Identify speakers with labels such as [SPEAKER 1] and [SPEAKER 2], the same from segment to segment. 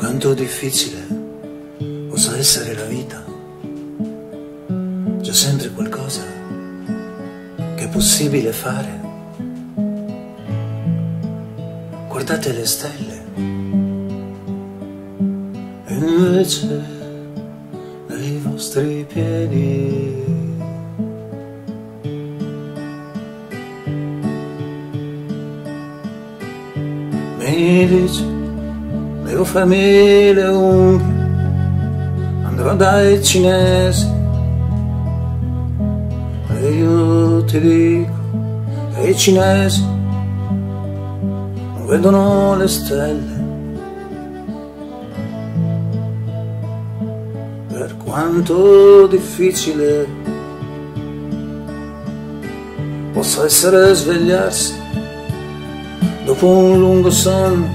[SPEAKER 1] Quanto difficile possa essere la vita, c'è sempre qualcosa che è possibile fare. Guardate le stelle e invece nei vostri piedi mi dici devo farmi le unghie, andrò dai cinesi e io ti dico che i cinesi non vedono le stelle. Per quanto difficile possa essere svegliarsi dopo un lungo sonno,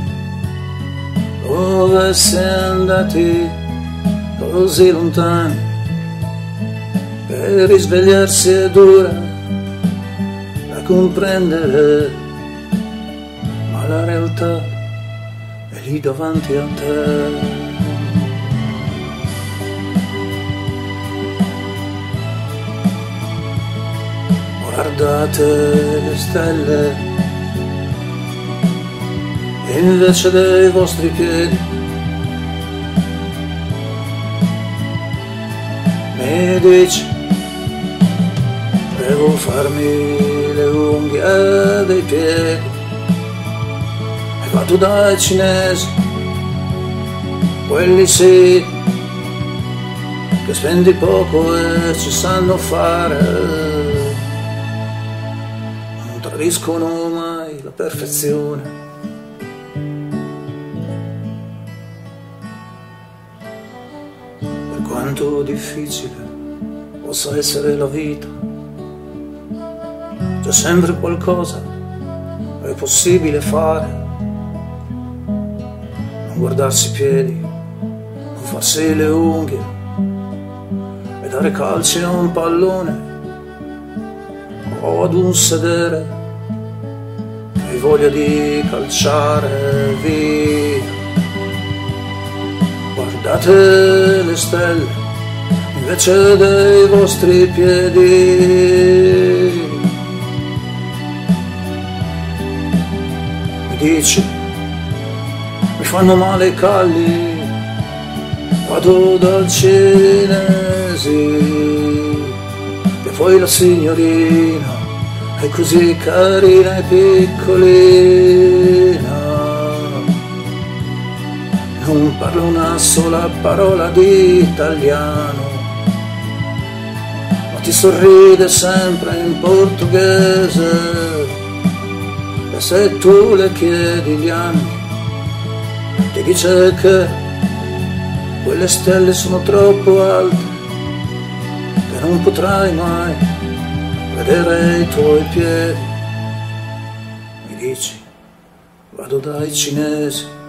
[SPEAKER 1] dove si è andati così lontani, che risvegliarsi è dura da comprendere, ma la realtà è lì davanti a te. Guardate le stelle invece dei vostri piedi, mi dici devo farmi le unghie dei piedi e vado dai cinesi, quelli sì che spendi poco e ci sanno fare, non tradiscono mai la perfezione. Quanto difficile possa essere la vita, c'è sempre qualcosa che è possibile fare. Non guardarsi i piedi, non farsi le unghie e dare calci a un pallone o ad un sedere che hai voglia di calciare via. Guardate le stelle invece dei vostri piedi, mi dici mi fanno male i calli, vado dal cinesi e poi la signorina è così carina e piccolina, non parlo una sola parola di italiano, ma ti sorride sempre in portoghese, e se tu le chiedi gli anni ti dice che quelle stelle sono troppo alte, che non potrai mai vedere i tuoi piedi. Mi dici vado dai cinesi